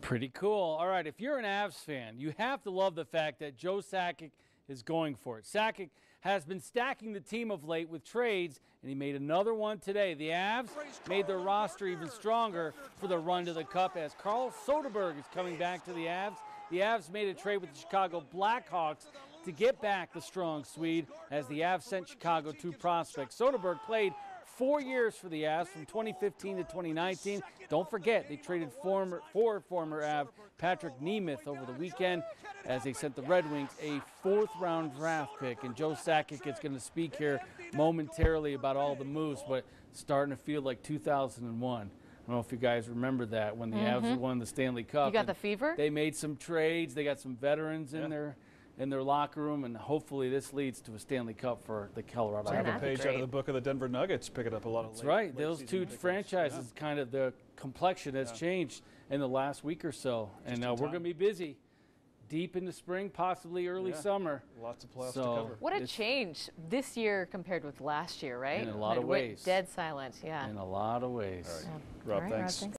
Pretty cool. All right, if you're an Avs fan, you have to love the fact that Joe Sakic is going for it. Sakic has been stacking the team of late with trades, and he made another one today. The Avs made their roster even stronger for the run to the Cup as Carl Soderberg is coming back to the Avs. The Avs made a trade with the Chicago Blackhawks to get back the strong Swede as the Avs sent Chicago two prospects. Soderberg played 4 years for the Avs from 2015 to 2019. Don't forget, they traded former Av Patrick Nemeth over the weekend as they sent the Red Wings a fourth-round draft pick. And Joe Sakic is going to speak here momentarily about all the moves, but it's starting to feel like 2001. I don't know if you guys remember that when the Avs won the Stanley Cup. You got the fever? They made some trades. They got some veterans in their locker room, and hopefully this leads to a Stanley Cup for the Colorado Have Avalanche. a page out of the book of the Denver Nuggets, picking up a lot of That's right. Those two franchises, kind of the complexion has changed in the last week or so. And we're going to be busy deep in the spring, possibly early summer. Lots of playoffs to cover. What a change this year compared with last year, right? In a lot of ways. Dead silent, In a lot of ways. All right. Rob, thanks.